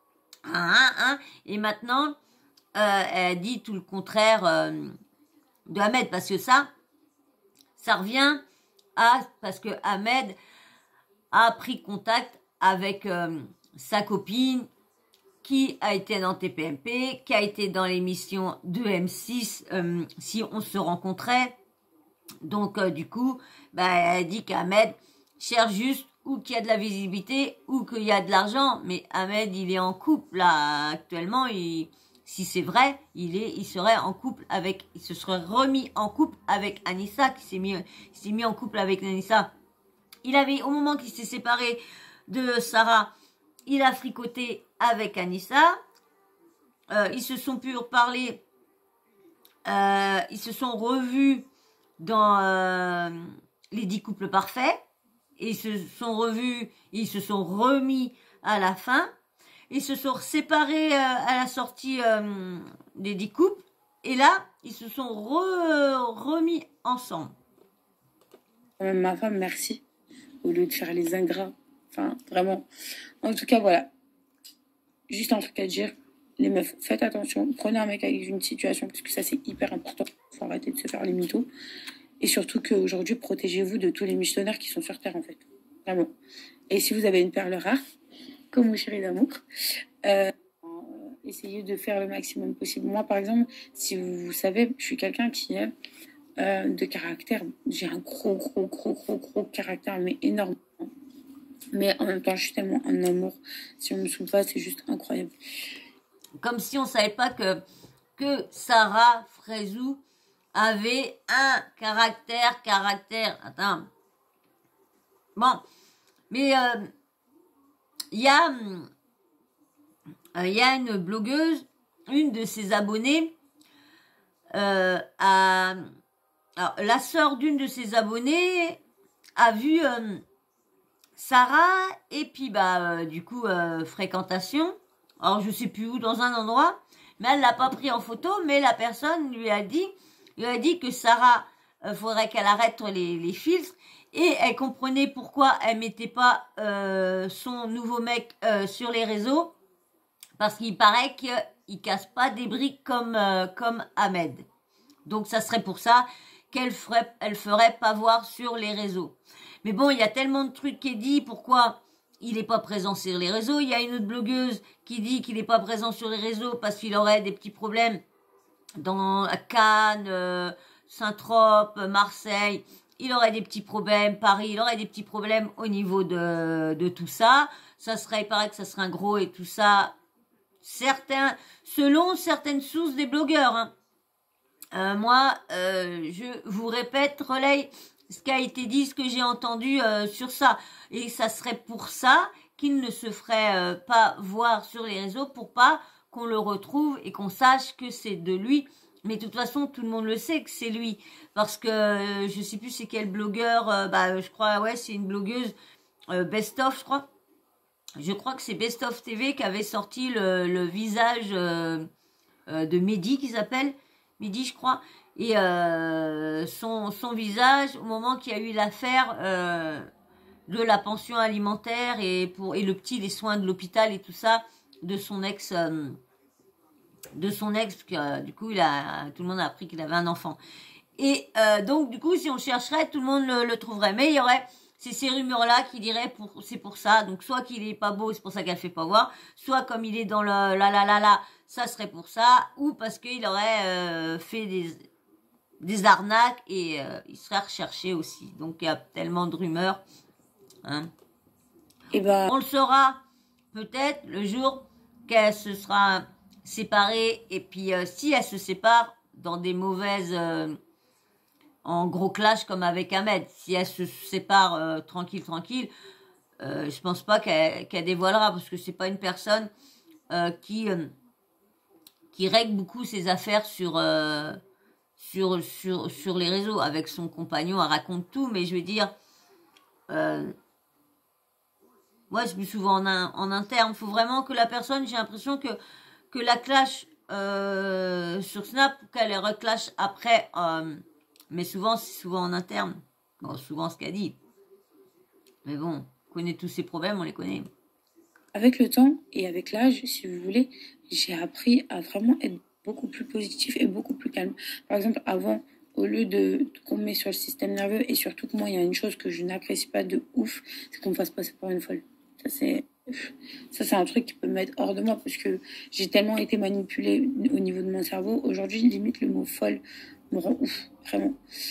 et maintenant, elle dit tout le contraire de Ahmed, parce que ça revient parce que Ahmed a pris contact avec sa copine, qui a été dans TPMP, qui a été dans l'émission de M6, si on se rencontrait. Donc, du coup, bah, elle dit qu'Ahmed cherche juste ou qu'il y a de la visibilité ou qu'il y a de l'argent. Mais Ahmed, il est en couple, là, actuellement. Si c'est vrai, il serait en couple il se serait remis en couple avec Anissa, qui s'est mis en couple avec Anissa. Au moment qu'il s'est séparé de Sarah, il a fricoté avec Anissa. Ils se sont pu reparler. Ils se sont revus dans les 10 couples parfaits. Et ils se sont revus, ils se sont remis à la fin. Ils se sont séparés à la sortie des 10 couples. Et là, ils se sont remis ensemble. Ma femme, merci. Au lieu de faire les ingrats. Enfin, vraiment. En tout cas, voilà. Juste un truc à dire. Les meufs, faites attention. Prenez un mec avec une situation, parce que ça, c'est hyper important. Faut arrêter de se faire les mythos. Et surtout qu'aujourd'hui, protégez-vous de tous les missionnaires qui sont sur Terre, en fait. Vraiment. Et si vous avez une perle rare, comme mon chéri d'amour, essayez de faire le maximum possible. Moi, par exemple, si vous savez, je suis quelqu'un qui est de caractère. J'ai un gros caractère, mais énorme. Mais en même temps, je suis tellement en amour. Si on me souffle pas, c'est juste incroyable. Comme si on savait pas que Sarah Frézou avait un caractère. Attends. Bon. Mais il y a une blogueuse, une de ses abonnées, alors, la sœur d'une de ses abonnées a vu Sarah et puis du coup fréquentation. Alors je sais plus où, dans un endroit, mais elle l'a pas pris en photo, mais la personne lui a dit que Sarah faudrait qu'elle arrête les filtres, et elle comprenait pourquoi elle mettait pas son nouveau mec sur les réseaux, parce qu'il paraît qu'il casse pas des briques comme Ahmed. Donc ça serait pour ça qu'elle ferait pas voir sur les réseaux. Mais bon, il y a tellement de trucs qui est dit, pourquoi il est pas présent sur les réseaux. Il y a une autre blogueuse qui dit qu'il est pas présent sur les réseaux parce qu'il aurait des petits problèmes dans Cannes, Saint-Trope, Marseille. Il aurait des petits problèmes, Paris, il aurait des petits problèmes au niveau de tout ça. Il paraît que ça serait un gros et tout ça. Selon certaines sources des blogueurs, hein. Moi, je vous répète, relais ce qui a été dit, ce que j'ai entendu sur ça. Et ça serait pour ça qu'il ne se ferait pas voir sur les réseaux, pour pas qu'on le retrouve et qu'on sache que c'est de lui. Mais de toute façon, tout le monde le sait que c'est lui. Parce que je sais plus c'est quel blogueur, je crois, ouais, c'est une blogueuse Best of, je crois. Je crois que c'est Best of TV qui avait sorti le visage de Mehdi, qui s'appelle Mehdi, je crois. Et son visage, au moment qu'il y a eu l'affaire de la pension alimentaire et les soins de l'hôpital et tout ça, de son ex, parce que du coup, tout le monde a appris qu'il avait un enfant. Et donc, du coup, si on chercherait, tout le monde le trouverait. Mais il y aurait ces rumeurs-là qui diraient c'est pour ça. Donc, soit qu'il est pas beau, c'est pour ça qu'elle fait pas voir. Soit comme il est dans le la, ça serait pour ça. Ou parce qu'il aurait fait des arnaques et il serait recherché aussi. Donc, il y a tellement de rumeurs. Hein. On le saura peut-être le jour qu'elle se sera séparée. Et puis, si elle se sépare dans des mauvaises... en gros clash comme avec Ahmed, si elle se sépare tranquille, je pense pas qu'elle dévoilera, parce que c'est pas une personne qui règle beaucoup ses affaires sur les réseaux. Avec son compagnon, elle raconte tout, mais je veux dire, moi je suis souvent en interne. Faut vraiment que la personne, j'ai l'impression que la clash sur Snap, qu'elle reclash après. Mais souvent, c'est souvent en interne. Bon, souvent ce qu'elle dit. Mais bon, on connaît tous ces problèmes, on les connaît. Avec le temps et avec l'âge, si vous voulez, j'ai appris à vraiment être beaucoup plus positif et beaucoup plus calme. Par exemple, avant, au lieu de qu'on me met sur le système nerveux, et surtout que moi, il y a une chose que je n'apprécie pas de ouf, c'est qu'on me fasse passer pour une folle. Ça, c'est un truc qui peut me mettre hors de moi, parce que j'ai tellement été manipulée au niveau de mon cerveau. Aujourd'hui, limite, le mot folle me rend ouf, vraiment.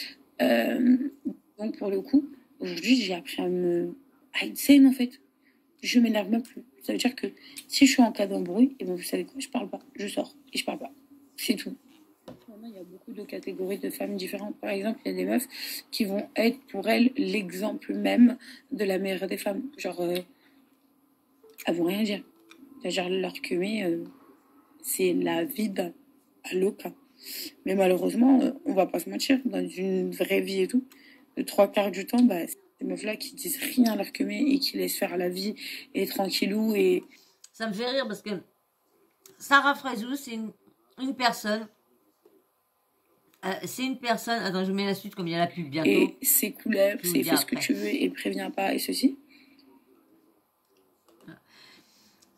Donc pour le coup, aujourd'hui, j'ai appris à être saine, en fait. Je m'énerve même plus. Ça veut dire que si je suis en cas d'embrouille, et ben vous savez quoi, je parle pas, je sors et je parle pas. C'est tout. Vraiment, il y a beaucoup de catégories de femmes différentes. Par exemple, il y a des meufs qui vont être pour elles l'exemple même de la meilleure des femmes. Genre, elles vont rien dire. Genre, leur cumé, c'est la vie d'un loca. Mais malheureusement, on va pas se mentir, dans une vraie vie et tout, le 3/4 du temps, ces meufs-là qui disent rien à leur cumé et qui laissent faire la vie et tranquillou. Et ça me fait rire parce que Sarah Frézou, c'est une personne. C'est une personne. Attends, je mets la suite comme il y a la pub bientôt. Et c'est cool, c'est fais ce que tu veux et préviens pas et ceci.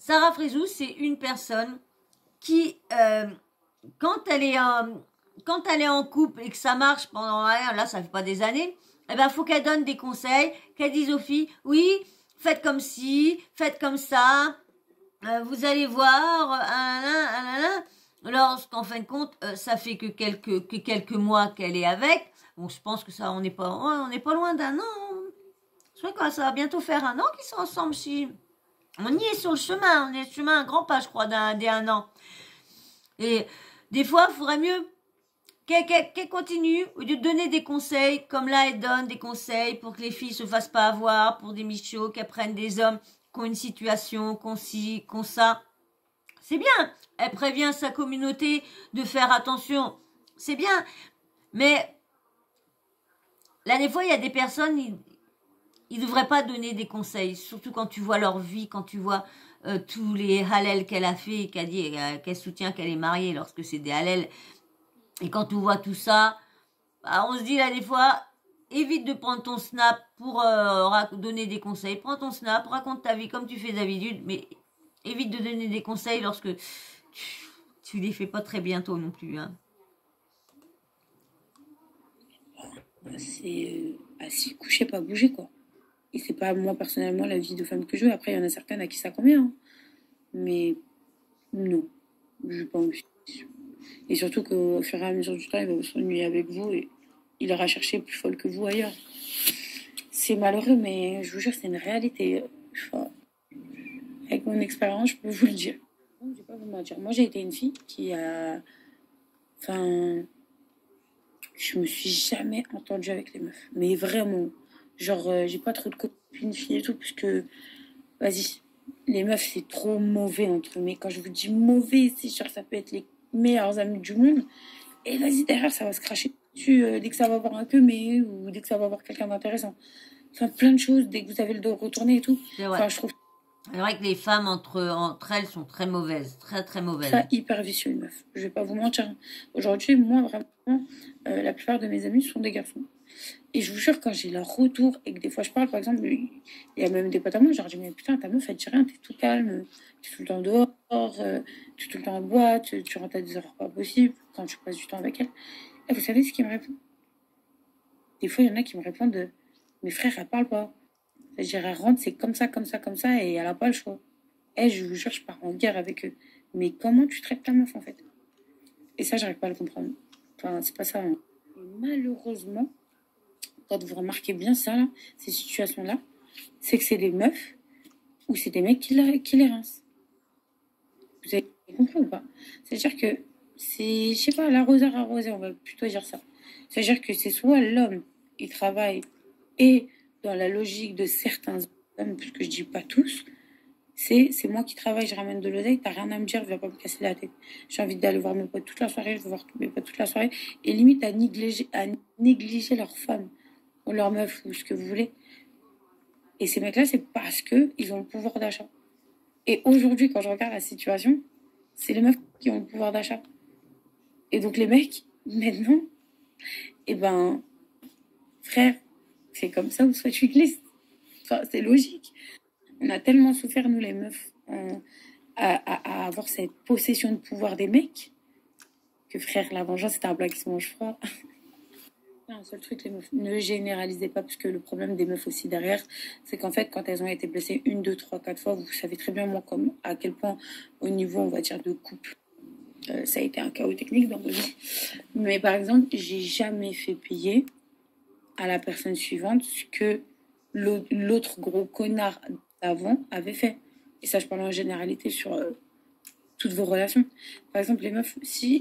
Sarah Frézou, c'est une personne qui, quand elle est en couple et que ça marche pendant, là, ça fait pas des années, eh ben, faut qu'elle donne des conseils, qu'elle dise aux filles, oui, faites comme ci, faites comme ça, vous allez voir, lorsqu'en fin de compte, ça fait que quelques mois qu'elle est avec. Bon, je pense que ça, on n'est pas loin d'un an. Je crois que ça va bientôt faire un an qu'ils sont ensemble. Si on y est sur le chemin, on est sur le chemin un grand pas, je crois, d'un an. Et des fois, il faudrait mieux qu'elle continue, au lieu de donner des conseils, comme là, elle donne des conseils pour que les filles se fassent pas avoir, pour des michos, qu'elles prennent des hommes qui ont une situation, qu'on ça. C'est bien. Elle prévient sa communauté de faire attention. C'est bien. Mais là, des fois, il y a des personnes, ils ne devraient pas donner des conseils, surtout quand tu vois leur vie, quand tu vois tous les halals qu'elle a fait, qu'elle dit, qu'elle soutient qu'elle est mariée lorsque c'est des halals. Et quand on voit tout ça, bah, on se dit là des fois, évite de prendre ton snap pour donner des conseils. Prends ton snap, raconte ta vie comme tu fais d'habitude, mais évite de donner des conseils lorsque tu les fais pas très bientôt non plus. Hein. C'est assis, couché, pas bouger, quoi. Et c'est pas moi personnellement la vie de femme que je veux. Après, il y en a certaines à qui ça convient. Hein. Mais non, je pas envie. Et surtout qu'au fur et à mesure du temps, il va s'ennuyer avec vous et il ira chercher plus folle que vous ailleurs. C'est malheureux, mais je vous jure, c'est une réalité. Enfin, avec mon expérience, je peux vous le dire. Je vais pas vous mentir. Moi, j'ai été une fille qui a... Enfin... Je me suis jamais entendue avec les meufs. Mais vraiment. Genre, j'ai pas trop de copines filles et tout, parce que... Vas-y. Les meufs, c'est trop mauvais entre eux. Mais quand je vous dis mauvais, c'est sûr, ça peut être les meilleurs amis du monde. Et vas-y, derrière, ça va se cracher dessus dès que ça va voir un peu, mais ou dès que ça va voir quelqu'un d'intéressant. Enfin, plein de choses, dès que vous avez le dos retourné et tout. Enfin, je trouve... C'est vrai que les femmes entre elles sont très mauvaises, très très mauvaises. Très hyper vicieux, une meuf. Je vais pas vous mentir. Aujourd'hui, moi, vraiment, la plupart de mes amis sont des garçons. Et je vous jure, quand j'ai leur retour et que des fois je parle, par exemple, il y a même des potes à moi, je leur dis, mais putain, ta meuf, elle dit rien, t'es tout calme, t'es tout le temps dehors, t'es tout le temps en boîte, tu rentres à des heures pas possibles quand tu passes du temps avec elle. Et vous savez ce qu'ils me répondent? Des fois, il y en a qui me répondent, mes frères, elle parle pas. C'est-à-dire, elle rentre, c'est comme ça, comme ça, comme ça, et elle a pas le choix. Et je vous jure, je pars en guerre avec eux. Mais comment tu traites ta meuf, en fait? Et ça, j'arrive pas à le comprendre. Enfin, c'est pas ça. Hein. Malheureusement, quand vous remarquez bien ça, là, ces situations-là, c'est que c'est des meufs ou c'est des mecs qui les rincent. Vous avez compris ou pas? C'est-à-dire que c'est, je sais pas, l'arroseur arrosé, on va plutôt dire ça. C'est-à-dire que c'est soit l'homme, il travaille, et dans la logique de certains hommes, puisque je dis pas tous, c'est moi qui travaille, je ramène de l'oseille, t'as rien à me dire, viens pas me casser la tête. J'ai envie d'aller voir mes potes toute la soirée, je veux voir mes potes toute la soirée, et limite à négliger leurs femmes, ou leurs meufs, ou ce que vous voulez. Et ces mecs-là, c'est parce que ils ont le pouvoir d'achat. Et aujourd'hui, quand je regarde la situation, c'est les meufs qui ont le pouvoir d'achat. Et donc les mecs, maintenant, eh ben, frère, c'est comme ça, vous soyez une liste. Enfin, c'est logique. On a tellement souffert, nous les meufs, à avoir cette possession de pouvoir des mecs, que frère, la vengeance, c'est un plat qui se mange froid. Un seul truc, les meufs, ne généralisez pas, parce que le problème des meufs aussi derrière, c'est qu'en fait, quand elles ont été blessées 1, 2, 3, 4 fois, vous savez très bien, moi, à quel point, au niveau, on va dire, de couple, ça a été un chaos technique dans ma vie. Mais par exemple, j'ai jamais fait payer à la personne suivante ce que l'autre gros connard d'avant avait fait. Et ça, je parle en généralité sur toutes vos relations. Par exemple, les meufs, si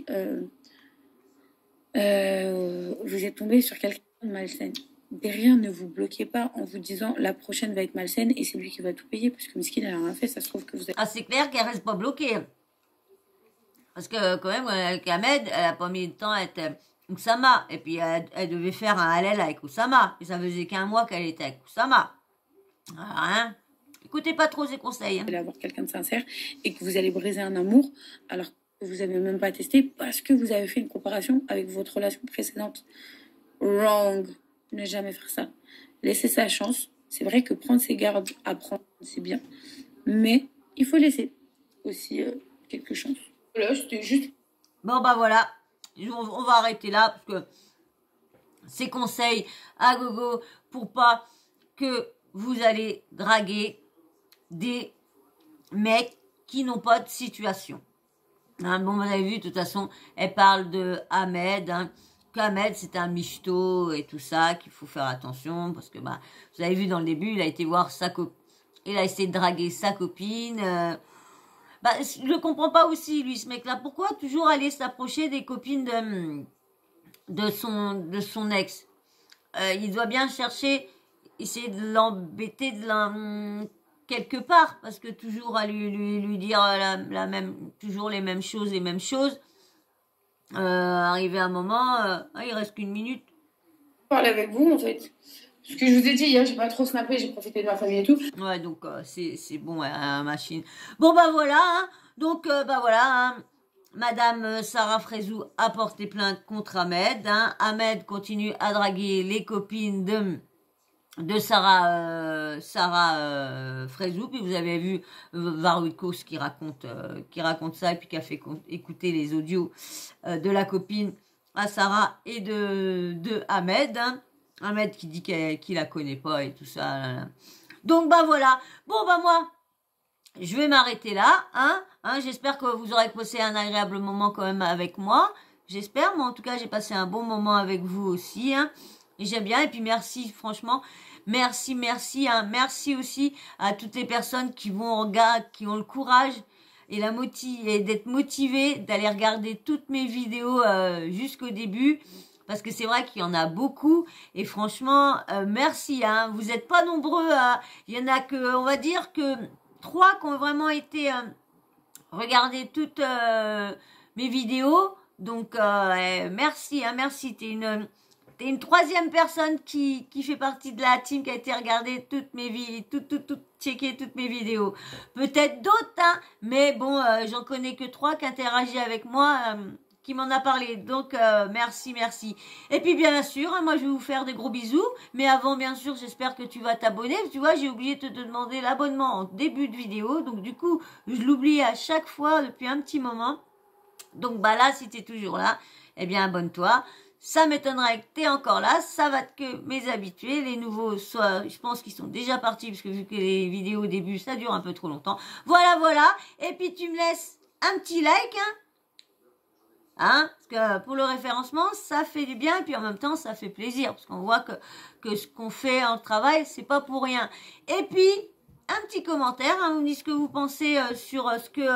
vous êtes tombé sur quelqu'un de malsaine, derrière, ne vous bloquez pas en vous disant la prochaine va être malsaine et c'est lui qui va tout payer, parce que Miskin, elle a rien fait, ça se trouve que vous êtes... Ah, c'est clair qu'elle reste pas bloquée. Parce que quand même, avec Ahmed, elle a pas mis de temps à être Oussama. Et puis, elle devait faire un halal avec Oussama. Et ça faisait qu'1 mois qu'elle était avec Oussama. Hein? Écoutez pas trop ses conseils. Hein. Vous allez avoir quelqu'un de sincère et que vous allez briser un amour alors que vous n'avez même pas testé parce que vous avez fait une comparaison avec votre relation précédente. Wrong. Ne jamais faire ça. Laissez sa chance. C'est vrai que prendre ses gardes, apprendre, c'est bien. Mais il faut laisser aussi quelques chances. Voilà, c'était juste... Bon, bah voilà, on va arrêter là, parce que ces conseils à gogo pour pas que vous allez draguer des mecs qui n'ont pas de situation. Hein, bon, vous avez vu, de toute façon, elle parle de Ahmed, hein, qu'Ahmed c'est un michto et tout ça, qu'il faut faire attention, parce que bah, vous avez vu dans le début, il a été voir sa copine, il a essayé de draguer sa copine. Bah, je le comprends pas aussi, lui, ce mec-là. Pourquoi toujours aller s'approcher des copines de son ex? Il doit bien chercher, essayer de l'embêter quelque part, parce que toujours à lui dire toujours les mêmes choses, arrivé à un moment, il reste qu'une minute. Parler avec vous, en fait. Ce que je vous ai dit hier, j'ai pas trop snappé, j'ai profité de ma famille et tout. Ouais, donc c'est bon, machine. Bon, bah voilà, hein. Donc, bah voilà, hein. Madame Sarah Frézou a porté plainte contre Ahmed, hein. Ahmed continue à draguer les copines de Sarah Frézou, puis vous avez vu Varoukos qui raconte ça, et puis qui a fait écouter les audios de la copine à Sarah et de Ahmed, hein. Ahmed qui dit qu'il la connaît pas et tout ça. Là. Donc bah voilà, bon bah moi je vais m'arrêter là, hein. J'espère que vous aurez passé un agréable moment quand même avec moi, j'espère, mais en tout cas j'ai passé un bon moment avec vous aussi, hein. Et j'aime bien, et puis merci franchement, merci, hein. Merci aussi à toutes les personnes qui ont le courage et d'être motivées d'aller regarder toutes mes vidéos jusqu'au début, parce que c'est vrai qu'il y en a beaucoup, et franchement merci, hein. Vous n'êtes pas nombreux, il y en a que, on va dire que 3 qui ont vraiment été regarder toutes mes vidéos, donc merci, hein. Merci, t'es une 3e personne qui fait partie de la team qui a été regarder toutes mes vidéos, checker toutes mes vidéos. Peut-être d'autres, hein, mais bon, j'en connais que 3 qui interagissent avec moi, qui m'en a parlé. Donc, merci. Et puis, bien sûr, hein, moi, je vais vous faire des gros bisous. Mais avant, bien sûr, j'espère que tu vas t'abonner. Tu vois, j'ai oublié de te demander l'abonnement en début de vidéo. Donc, du coup, je l'oublie à chaque fois depuis un petit moment. Donc, bah là, si tu es toujours là, eh bien, abonne-toi. Ça m'étonnerait que tu es encore là. Ça va que mes habitués. Les nouveaux, je pense qu'ils sont déjà partis, parce que vu que les vidéos au début, ça dure un peu trop longtemps. Voilà. Et puis, tu me laisses un petit like, hein. Parce que pour le référencement, ça fait du bien, et puis en même temps, ça fait plaisir, parce qu'on voit que ce qu'on fait en travail, c'est pas pour rien. Et puis, un petit commentaire, hein, vous me dites ce que vous pensez sur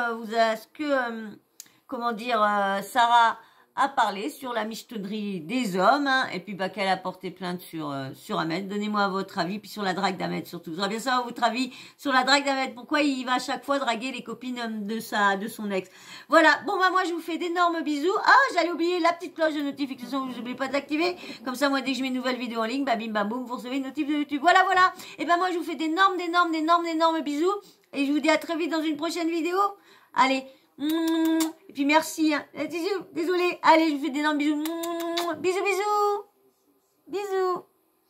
Sarah a parlé sur la michetonnerie des hommes, hein, et puis bah, qu'elle a porté plainte sur Ahmed. Donnez-moi votre avis, puis sur la drague d'Ahmed surtout. J'aimerais bien savoir votre avis sur la drague d'Ahmed. Pourquoi il va à chaque fois draguer les copines de son ex. Voilà, bon bah moi je vous fais d'énormes bisous. Ah, j'allais oublier la petite cloche de notification, vous n'oubliez pas d'activer. Comme ça, moi dès que je mets une nouvelle vidéo en ligne, bah bim bam boum, vous recevez une notif de YouTube. Voilà. Et ben moi je vous fais d'énormes bisous. Et je vous dis à très vite dans une prochaine vidéo. Allez. Et puis merci, hein. Désolé. Allez, je vous fais d'énormes bisous. Bisous.